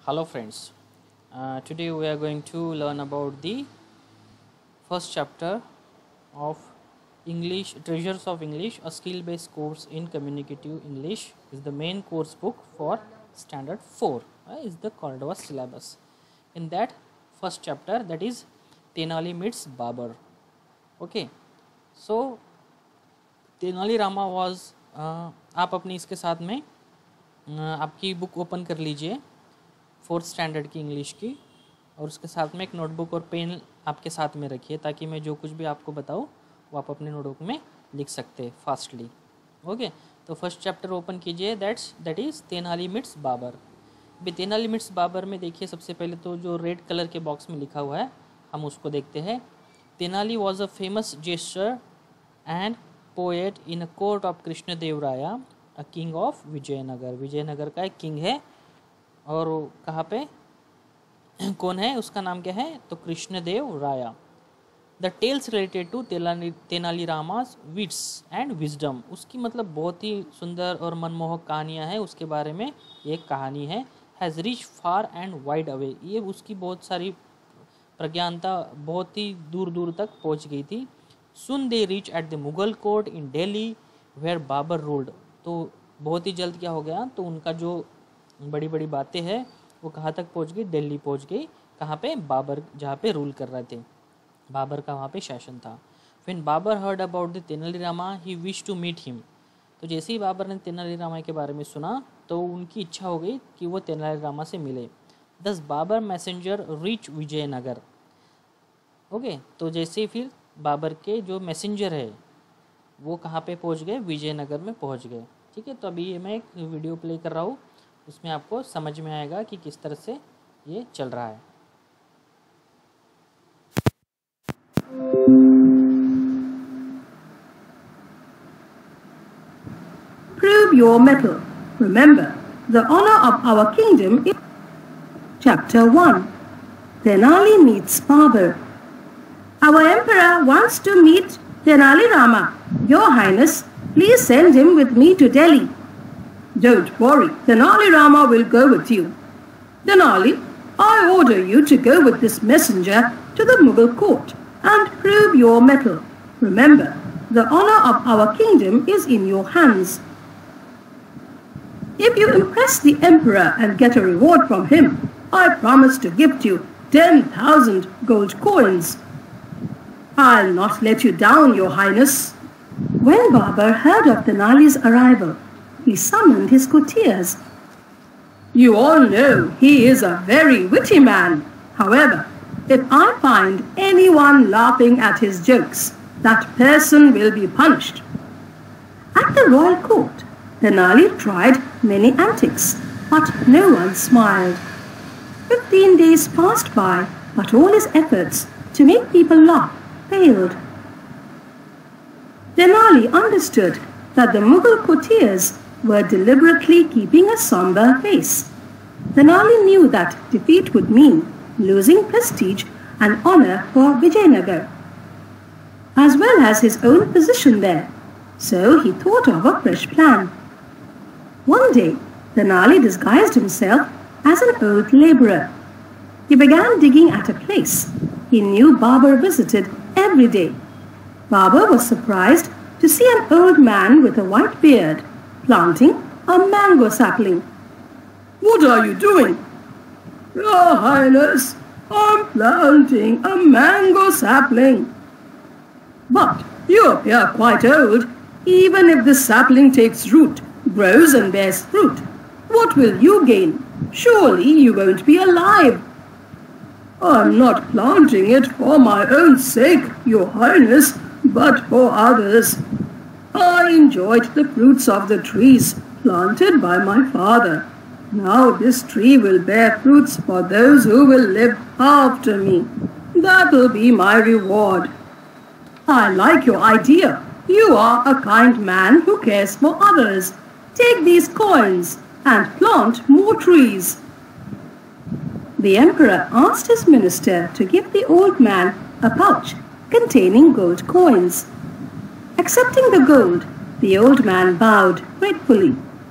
Hello friends, today we are going to learn about the first chapter of English Treasures of English, a skill based course in communicative English is the main course book for standard 4 is the Cordova syllabus. In that first chapter, that is Tenali meets Babar. Okay, so Tenali Rama was आप अपनी इसके साथ में आपकी book open कर लीजिए 4th standard की English की, और उसके साथ में एक नोटबुक और पेन आपके साथ में रखिए ताकि मैं जो कुछ भी आपको बताऊँ वो आप अपने नोटबुक में लिख सकते फास्टली. ओके, तो फर्स्ट चैप्टर ओपन कीजिए, that is Tenali meets Babar. अभी तेनाली मीट्स बाबर में देखिए, सबसे पहले तो जो रेड कलर के बॉक्स में लिखा हुआ है हम उसको देखते हैं. Tenali was a famous jester and poet in a court of Krishnadevaraya, a king of Vijayanagar. Vijayanagar का एक किंग है, और कहाँ पे कौन है, उसका नाम क्या है, तो Krishnadeva Raya. The tales related to Tenali Rama's wits and wisdom. उसकी मतलब बहुत ही सुंदर और मनमोहक कहानियाँ हैं, उसके बारे में एक कहानी है. Has reach far and wide away. ये उसकी बहुत सारी प्रज्ञानता बहुत ही दूर दूर तक पहुँच गई थी. Soon they reach at the Mughal court in Delhi where Babar ruled. तो बहुत ही जल्द क्या हो गया, तो उनका जो बड़ी बड़ी बातें हैं वो कहाँ तक पहुँच गई, दिल्ली पहुँच गई. कहाँ पे, बाबर जहाँ पे रूल कर रहे थे, बाबर का वहाँ पे शासन था. When Babar heard about the Tenali Rama he wish to meet him. तो जैसे ही बाबर ने तेनाली रामा के बारे में सुना तो उनकी इच्छा हो गई कि वो तेनाली रामा से मिले. Thus Babar messenger reach Vijayanagar. Okay, तो जैसे ही फिर बाबर के जो मैसेंजर है वो कहाँ पे पहुँच गए, विजयनगर में पहुँच गए. ठीक है, तो अभी ये मैं एक वीडियो प्ले कर रहा हूँ, उसमें आपको समझ में आएगा कि किस तरह से ये चल रहा है. Prove your mettle. Remember, the honor of our kingdom is... Chapter 1. Tenali meets Babar. Our emperor wants to meet Tenali Rama. Your Highness, please send him with me to Delhi. Don't worry, Tenali Rama will go with you. Tenali, I order you to go with this messenger to the Mughal court and prove your mettle. Remember, the honor of our kingdom is in your hands. If you impress the emperor and get a reward from him, I promise to gift you 10,000 gold coins. I'll not let you down, Your Highness. When Babar heard of Tenali's arrival, he summoned his courtiers. You all know he is a very witty man. However, if I find anyone laughing at his jokes, that person will be punished. At the royal court, Tenali tried many antics, but no one smiled. 15 days passed by, but all his efforts to make people laugh failed. Tenali understood that the Mughal courtiers were deliberately keeping a somber face. Tenali knew that defeat would mean losing prestige and honor for Vijayanagar, as well as his own position there. So he thought of a fresh plan. One day, Tenali disguised himself as an old labourer. He began digging at a place he knew Babar visited every day. Babar was surprised to see an old man with a white beard planting a mango sapling. What are you doing? Your Highness, I'm planting a mango sapling. But you appear quite old. Even if the sapling takes root, grows and bears fruit, what will you gain? Surely you won't be alive. I'm not planting it for my own sake, Your Highness, but for others. I enjoyed the fruits of the trees planted by my father. Now this tree will bear fruits for those who will live after me. That will be my reward. I like your idea. You are a kind man who cares for others. Take these coins and plant more trees. The emperor asked his minister to give the old man a pouch containing gold coins. Accepting the gold, the old man bowed gratefully.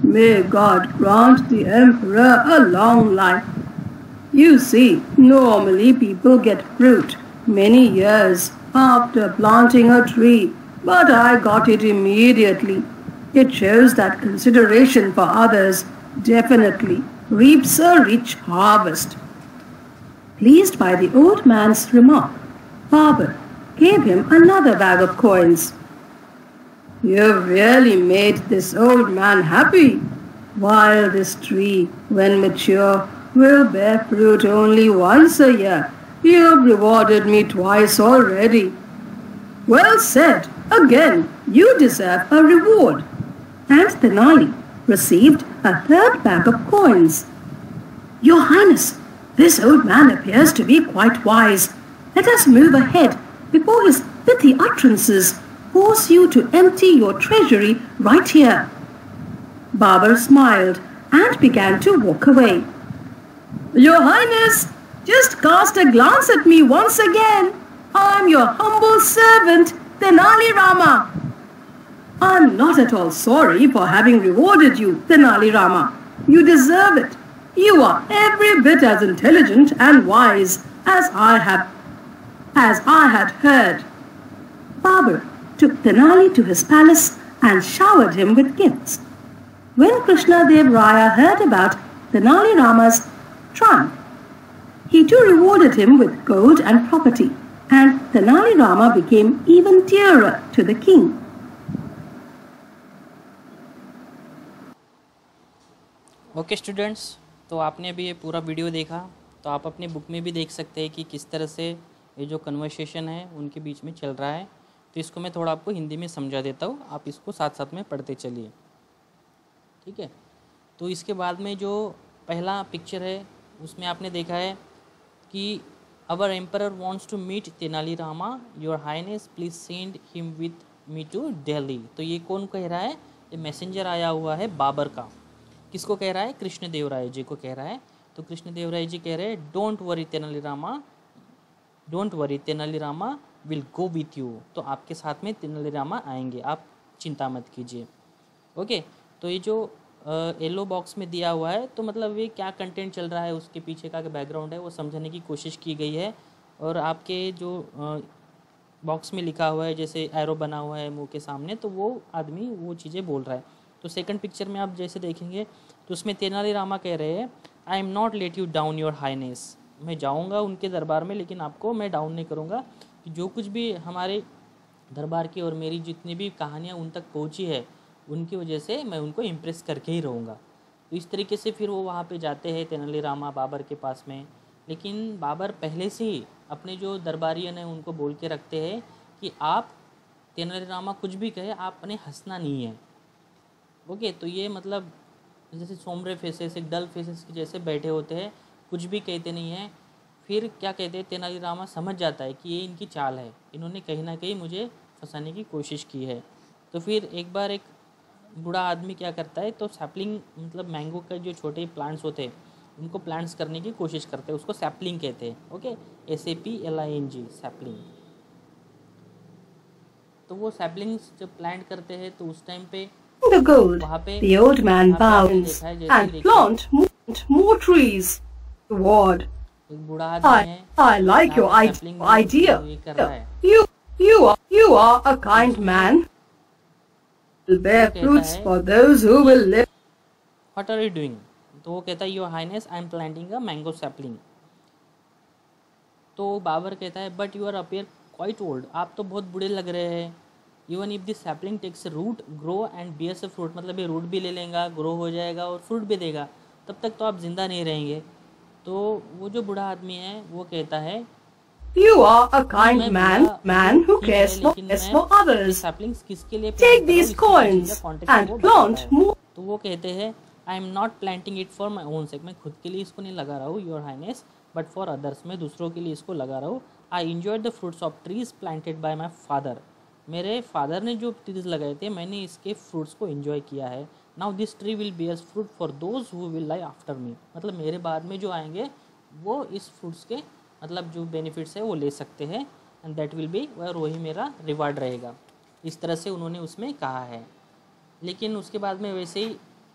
May God grant the emperor a long life. You see, normally people get fruit many years after planting a tree, but I got it immediately. It shows that consideration for others definitely reaps a rich harvest. Pleased by the old man's remark, Babar gave him another bag of coins. You've really made this old man happy. While this tree, when mature, will bear fruit only once a year, you've rewarded me twice already. Well said. Again, you deserve a reward. And Tenali received a third bag of coins. Your Highness, this old man appears to be quite wise. Let us move ahead before his pithy utterances force you to empty your treasury right here. Babar smiled and began to walk away. Your Highness, just cast a glance at me once again. I'm your humble servant, Tenali Rama. I'm not at all sorry for having rewarded you, Tenali Rama. You deserve it. You are every bit as intelligent and wise as I had heard. Babar took Tenali to his palace and showered him with gifts. When Krishna Dev Raya heard about Tenali Rama's triumph, he too rewarded him with gold and property, and Tenali Rama became even dearer to the king. Okay students, तो आपने अभी ये पूरा video देखा, तो आप अपनी book में भी देख सकते हैं कि किस तरह से ये जो कन्वर्सेशन है उनके बीच में चल रहा है। तो इसको मैं थोड़ा आपको हिंदी में समझा देता हूँ, आप इसको साथ साथ में पढ़ते चलिए, ठीक है। तो इसके बाद में जो पहला पिक्चर है उसमें आपने देखा है कि our emperor wants to meet Tenali Rama, your highness please send him with me to Delhi. तो ये कौन कह रहा है? ये मैसेंजर आया हुआ है बाबर का। किसको कह रहा है? कृष्ण देव राय जी को कह रहा है। तो कृष्ण देव राय जी कह रहे हैं don't worry Tenali Rama will go with you. तो आपके साथ में तेनाली रामा आएंगे, आप चिंता मत कीजिए। ओके, तो ये जो येलो बॉक्स में दिया हुआ है, तो मतलब ये क्या कंटेंट चल रहा है, उसके पीछे का बैकग्राउंड है वो समझने की कोशिश की गई है। और आपके जो बॉक्स में लिखा हुआ है, जैसे एरो बना हुआ है मुंह के सामने, तो वो आदमी वो चीज़ें बोल रहा है। तो सेकंड पिक्चर में आप जैसे देखेंगे तो उसमें तेनाली रामा कह रहे हैं I am not let you down your highness. मैं जाऊंगा उनके दरबार में, लेकिन आपको मैं डाउन नहीं करूंगा। जो कुछ भी हमारे दरबार की और मेरी जितनी भी कहानियाँ उन तक पहुँची है, उनकी वजह से मैं उनको इम्प्रेस करके ही रहूँगा। तो इस तरीके से फिर वो वहाँ पे जाते हैं तेनाली रामा बाबर के पास में। लेकिन बाबर पहले से ही अपने जो दरबारियन हैं उनको बोल के रखते हैं कि आप तेनाली रामा कुछ भी कहे, आपने हंसना नहीं है। ओके, तो ये मतलब जैसे सोमरे फेसेस, एक डल फेसेस के जैसे बैठे होते हैं, कुछ भी कहते नहीं हैं। फिर क्या कहते हैं, तेनाली रामा समझ जाता है कि ये इनकी चाल है, इन्होंने कहीं ना कहीं मुझे फंसाने की कोशिश की है। तो फिर एक बार एक बूढ़ा आदमी क्या करता है, तो सैपलिंग मतलब मैंगो के जो छोटे प्लांट्स होते हैं उनको प्लांट्स करने की कोशिश करते हैं, उसको सैपलिंग कहते हैं। ओके, SAPLING सैपलिंग। तो वो सैपलिंग्स जब प्लांट करते हैं तो उस टाइम पे The gold, the old man bows and plant more trees. Reward. I like your idea. You are a kind man. Will bear fruits for those who will live. What are you doing? तो वो कहता है Your Highness, I am planting a mango sapling. तो बाबर कहता है But you are appear quite old. आप तो बहुत बूढ़े लग रहे हैं। Even if this sapling takes a root, grow and bears a fruit, मतलब ये रूट भी ले लेगा, ग्रो हो जाएगा और फ्रूट भी देगा, तब तक तो आप जिंदा नहीं रहेंगे। तो वो जो बूढ़ा आदमी है वो कहता है You are a kind man who cares for others. Saplings किसके लिए Take these coins and plant more. तो वो कहते हैं I am not planting it for my own sake, मैं खुद के लिए इसको नहीं लगा रहा हूँ your highness, but for others, मैं दूसरों के लिए इसको लगा रहा हूँ। I enjoyed the fruits of trees planted by my father, मेरे फादर ने जो ट्रीज लगाए थे मैंने इसके फ्रूट्स को एंजॉय किया है। Now this tree will bear fruit for those who will lie after me, मतलब मेरे बाद में जो आएंगे वो इस फ्रूट्स के मतलब जो बेनिफिट्स है वो ले सकते हैं, एंड दैट विल बी, और वही मेरा रिवार्ड रहेगा। इस तरह से उन्होंने उसमें कहा है। लेकिन उसके बाद में वैसे ही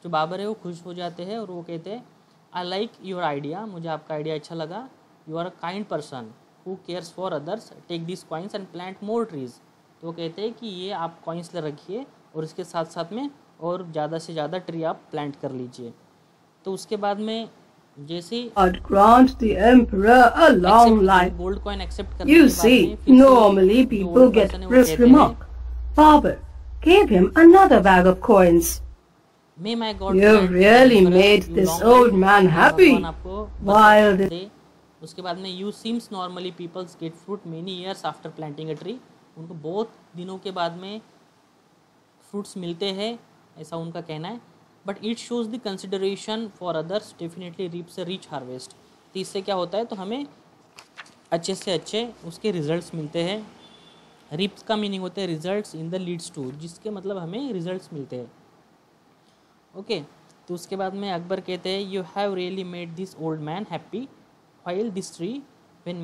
जो बाबर है वो खुश हो जाते हैं और वो कहते हैं आई लाइक योर आइडिया, मुझे आपका आइडिया अच्छा लगा, you are a kind person who cares for others, take this coins and plant more trees. तो वो कहते हैं कि ये आप कॉइन्स ले रखिए और इसके साथ साथ में और ज़्यादा से ज़्यादा ट्री आप प्लांट कर लीजिए। तो उसके बाद में जैसे God grant the emperor a long life. Gold coin accept करने You के बाद see, में फिर से normally जो people old get person है वो this कहते हैं, remark. Babar gave him another bag of coins. May my God You grant really emperor made you this long old life, man कि happy. भगवान आपको While बरकत दे। उसके बाद में you seems normally peoples get fruit many years after planting a tree, उनको बहुत दिनों के बाद में फ्रूट्स मिलते हैं, ऐसा उनका कहना है। But it shows the consideration for others definitely reaps a rich harvest. तो इससे क्या होता है, तो हमें अच्छे से अच्छे उसके रिजल्ट्स मिलते हैं। रिप्स का मीनिंग होता है results in the leads to, जिसके मतलब हमें रिजल्ट्स मिलते हैं। ओके तो उसके बाद में अकबर कहते हैं you have really made this old man happy while this tree when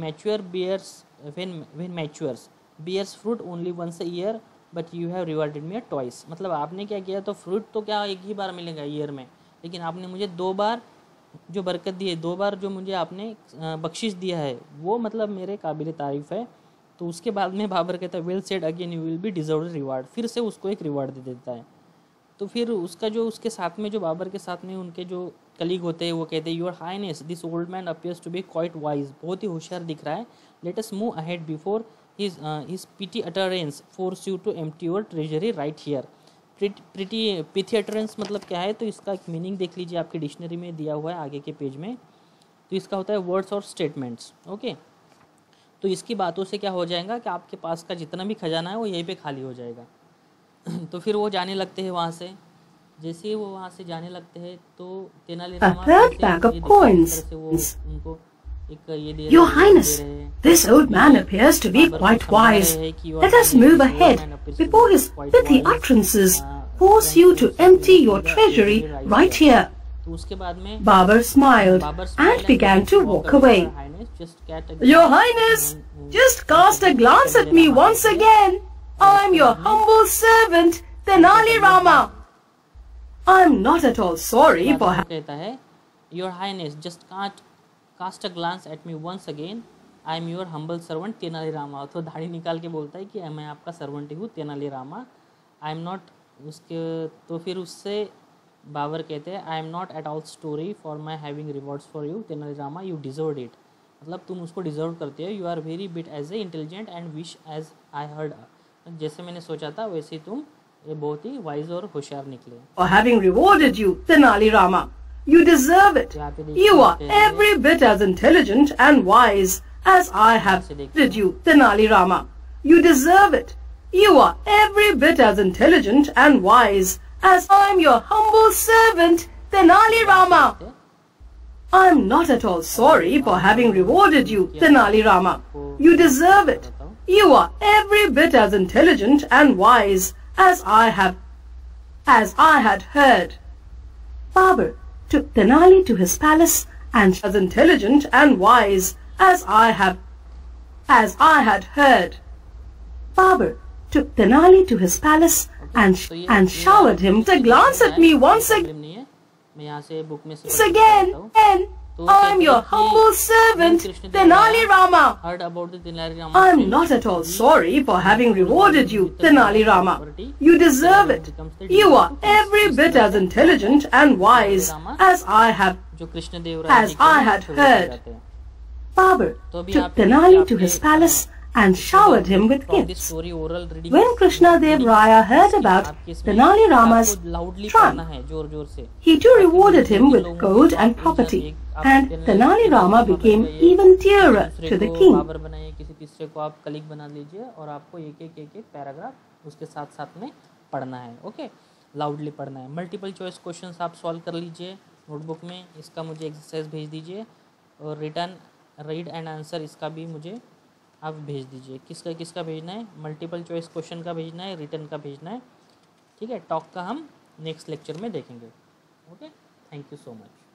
matures bears fruit only once a year but you have rewarded me twice। मतलब आपने क्या किया, तो फ्रूट तो क्या एक ही बार मिलेगा ईयर में, लेकिन आपने मुझे 2 बार जो बरकत दी है, 2 बार जो मुझे आपने बख्शिश दिया है, वो मतलब मेरे काबिल तारीफ़ है। तो उसके बाद में बाबर कहता है well said again you will be deserve reward, फिर से उसको एक रिवार्ड दे देता है। तो फिर उसका जो उसके साथ में जो बाबर के साथ में उनके जो कलीग होते हैं वो कहते हैं your highness this old man appears to be quite wise, बहुत ही होशियार दिख रहा है, let us move ahead before his pity utterance force you to empty your treasury right here. Pity utterance मतलब क्या है, तो इसका एक मीनिंग देख लीजिए, आपकी डिक्शनरी में दिया हुआ है आगे के पेज में। तो इसका होता है वर्ड्स और स्टेटमेंट्स। ओके तो इसकी बातों से क्या हो जाएगा कि आपके पास का जितना भी खजाना है वो यहीं पे खाली हो जाएगा। तो फिर वो जाने लगते हैं वहाँ से। जैसे ही वो वहाँ से जाने लगते हैं तो तेनालीरामा उनको एक ये दे Your Highness, this old man appears to be quite wise. Let us move ahead before his pithy utterances force you to empty your treasury right here. तो उसके बाद में Babar smiled and began to walk away. Your Highness, just cast a glance at me once again. I'm your humble servant, Tenali Rama. I'm not at all sorry for कहता है Your Highness, just cast a glance at me once again. I'm your humble servant, Tenali Rama. तो दाढ़ी निकाल के बोलता है कि मैं आपका सर्वेंट हूँ Tenali Rama. I am not उसके तो फिर उससे बाबर कहते हैं I am not at all story for my having rewards for you Tenali Rama, you deserve it. मतलब तुम उसको डिजर्व करते हो। You are very bit as a intelligent and wish as I heard, जैसे मैंने सोचा था वैसे ही तुम ये बहुत ही वाइज और होशियार निकले। for having rewarded you, Tenali Rama. You deserve it. You are every bit as intelligent and wise as I have rewarded you, Tenali Rama. You deserve it. You are every bit as intelligent and wise as I am your humble servant, Tenali Rama. I'm not at all sorry for having rewarded you, Tenali Rama. You deserve it. You are every bit as intelligent and wise as I had heard. Babar took Tenali to his palace and as intelligent and wise as I had heard. Babar took Tenali to his palace and showered him to glance at me once again. I'm your humble servant, Tenali Rama. I'm not at all sorry for having rewarded you, Tenali Rama. You deserve it. You are every bit as intelligent and wise as I had heard. Babar took Tenali to his palace and showered him with gifts. When Krishna Dev Raya heard about Tenali Rama's triumph, he too rewarded him with gold and property, and Tenali Rama became even dearer to the king. किसी तीसरे को आप colleague बना लीजिए और आपको एक paragraph उसके साथ साथ में पढ़ना है। ओके लाउडली पढ़ना है। मल्टीपल चॉइस क्वेश्चंस आप सॉल्व कर लीजिए नोटबुक में, इसका मुझे एक्सरसाइज भेज दीजिए और रिटर्न रीड एंड आंसर इसका भी मुझे आप भेज दीजिए। किसका भेजना है, मल्टीपल चॉइस क्वेश्चन का भेजना है, रिटर्न का भेजना है। ठीक है, टॉक का हम नेक्स्ट लेक्चर में देखेंगे। Okay, thank you so much.